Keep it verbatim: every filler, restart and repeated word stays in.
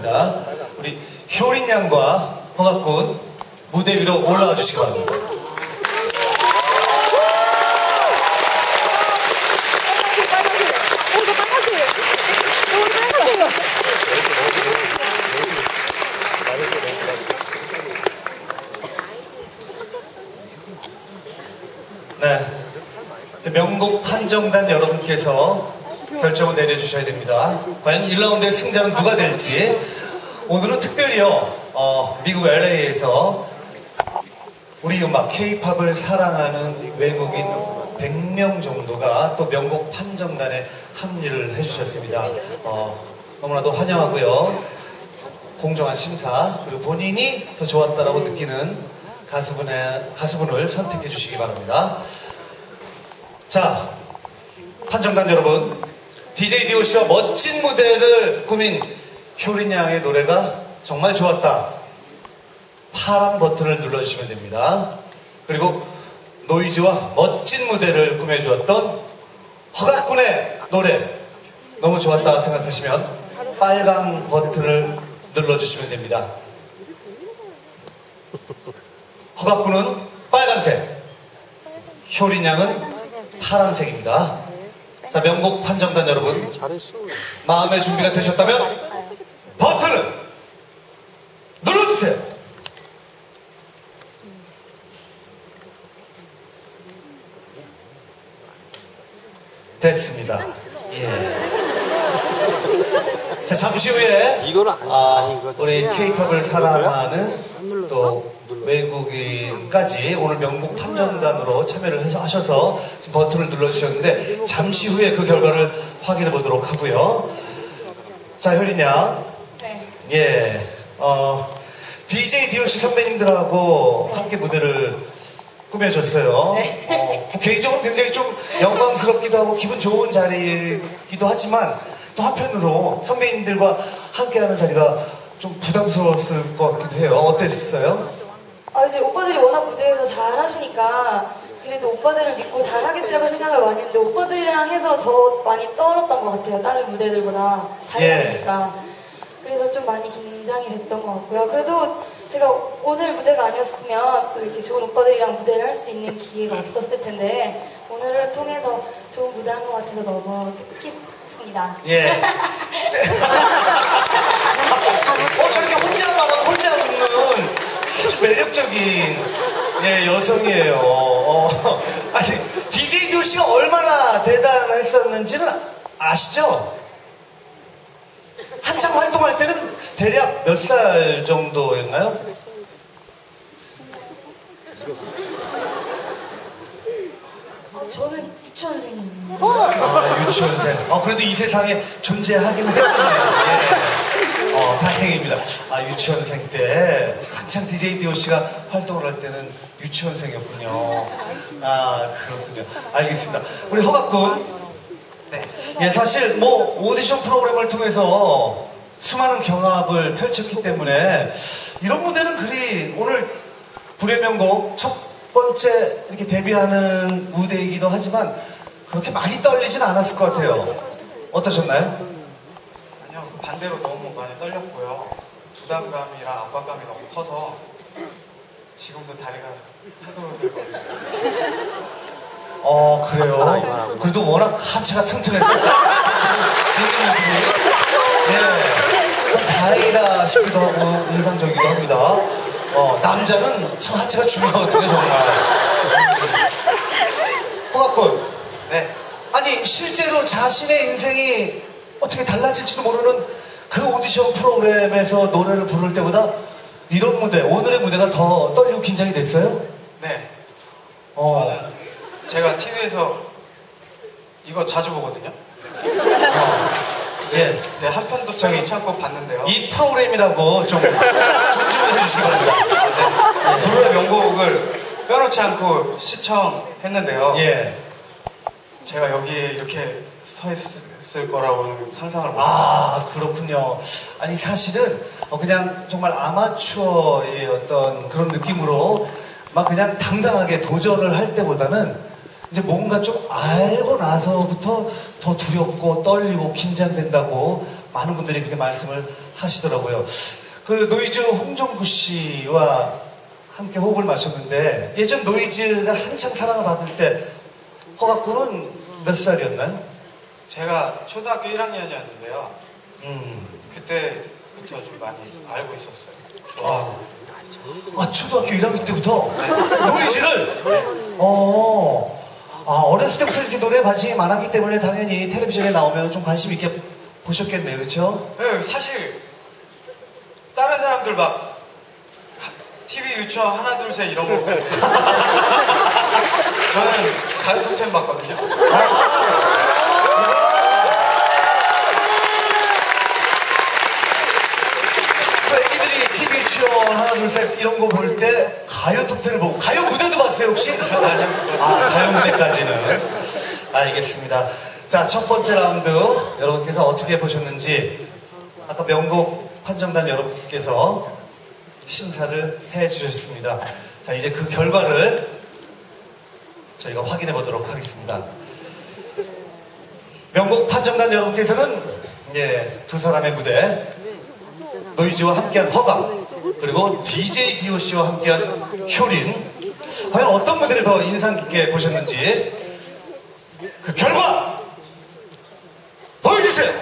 바랍니다. 우리 효린 양과 허각군 무대 위로 올라와 주시기 바랍니다. 네, 이제 명곡 판정단 여러분께서 결정을 내려주셔야 됩니다. 과연 일 라운드의 승자는 누가 될지. 오늘은 특별히요, 어, 미국 엘에이에서 우리 음악 케이팝을 사랑하는 외국인 백 명 정도가 또 명곡 판정단에 합류를 해주셨습니다. 어, 너무나도 환영하고요. 공정한 심사, 그리고 본인이 더 좋았다라고 느끼는 가수분의, 가수분을 선택해 주시기 바랍니다. 자, 판정단 여러분, 디제이 디오씨와 멋진 무대를 꾸민 효린 양의 노래가 정말 좋았다. 파란 버튼을 눌러주시면 됩니다. 그리고 노이즈와 멋진 무대를 꾸며주었던 허각군의 노래 너무 좋았다 생각하시면 빨간 버튼을 눌러주시면 됩니다. 허각군은 빨간색, 효린 양은 파란색입니다. 자, 명곡 판정단 여러분, 마음의 준비가 되셨다면 버튼을 눌러주세요. 됐습니다. 예. 자, 잠시 후에 아, 우리 케이팝을 사랑하는 또 외국인까지 오늘 명곡 판정단으로 참여를 하셔서 지금 버튼을 눌러주셨는데 잠시 후에 그 결과를 확인해 보도록 하고요. 자, 효린 양. 네. 예. 어, 디제이 디오씨 선배님들하고 함께 무대를 꾸며줬어요. 네. 어, 개인적으로 굉장히 좀 영광스럽기도 하고 기분 좋은 자리이기도 하지만 또 한편으로 선배님들과 함께하는 자리가 좀 부담스러웠을 것 같기도 해요. 어땠어요? 아, 이제 오빠들이 워낙 무대에서 잘 하시니까 그래도 오빠들을 믿고 잘 하겠지라고 생각을 많이 했는데 오빠들이랑 해서 더 많이 떨었던 것 같아요. 다른 무대들보다 잘 예. 하니까. 그래서 좀 많이 긴장이 됐던 것 같고요. 그래도 제가 오늘 무대가 아니었으면 또 이렇게 좋은 오빠들이랑 무대를 할 수 있는 기회가 없었을 텐데 오늘을 통해서 좋은 무대 한 것 같아서 너무 뜻깊습니다. 예. 어, 저렇게 혼자 말하고 혼자 웃는 아주 매력적인 예, 여성이에요. 어, 아니, 디제이 디오씨가 얼마나 대단했었는지는 아시죠? 한창 활동할 때는 대략 몇 살 정도였나요? 아, 저는 유치원생입니다. 아, 유치원생. 어, 그래도 이 세상에 존재하기는 했었네요. 예. 어, 다행입니다. 아, 유치원생 때 한창 디제이 디오씨가 활동을 할 때는 유치원생이었군요. 아, 그렇군요. 알겠습니다. 우리 허각군. 네. 예, 사실 뭐 오디션 프로그램을 통해서 수많은 경합을 펼쳤기 때문에 이런 무대는 그리 오늘 불의 명곡 첫 번째 이렇게 데뷔하는 무대이기도 하지만 그렇게 많이 떨리진 않았을 것 같아요. 어떠셨나요? 아니요, 반대로 너무 많이 떨렸고요. 부담감이랑 압박감이 너무 커서 지금도 다리가 흐들흐들거려요. 어, 그래요. 그래도 워낙 하체가 튼튼해서 예, 참 다행이다 싶기도 하고 인상적이기도 합니다. 어, 남자는 참 하체가 중요하거든요, 정말. 허각군. 네. 아니, 실제로 자신의 인생이 어떻게 달라질지도 모르는 그 오디션 프로그램에서 노래를 부를 때보다 이런 무대, 오늘의 무대가 더 떨리고 긴장이 됐어요? 네. 어. 저는 제가 티비에서 이거 자주 보거든요. 어. 예. 네, 한 편도 빼놓지 않고 봤는데요. 이 프로그램이라고 좀 존중을 해주시기 바랍니다. 네. 불후의 명곡을 빼놓지 않고 시청했는데요. 예. 제가 여기에 이렇게 서 있을 거라고는 상상을 못했어요. 아, 그렇군요. 아니, 사실은 그냥 정말 아마추어의 어떤 그런 느낌으로 막 그냥 당당하게 도전을 할 때보다는 이제 뭔가 좀 알고 나서부터 더 두렵고 떨리고 긴장된다고 많은 분들이 그렇게 말씀을 하시더라고요. 그 노이즈 홍종구 씨와 함께 호흡을 마셨는데 예전 노이즈가 한창 사랑을 받을 때 허각군은 몇 살이었나요? 제가 초등학교 일 학년이었는데요. 음. 그때부터 좀 많이 알고 있었어요. 아, 아 초등학교 일 학년 때부터 노이즈를 어, 아, 어렸을 때부터 이렇게 노래에 관심이 많았기 때문에 당연히 텔레비전에 나오면 좀 관심 있게 보셨겠네요, 그렇죠? 네, 사실 다른 사람들 막 티비 유치원 하나 둘 셋 이런 거 보는데 저는 가요 톱텐 봤거든요. 그 애기들이 티비 유치원 하나 둘 셋 이런 거 볼 때 가요 톱텐을 보고 가요 무대도 봤어요 혹시? 아 가요 무대까지는 알겠습니다. 자 첫 번째 라운드 여러분께서 어떻게 보셨는지 아까 명곡 판정단 여러분께서 심사를 해주셨습니다. 자 이제 그 결과를 저희가 확인해 보도록 하겠습니다. 명곡 판정단 여러분께서는 예, 두 사람의 무대 노이즈와 함께한 허각 그리고 디제이 디오씨와 함께한 효린 과연 어떤 무대를 더 인상 깊게 보셨는지 그 결과 보여주세요.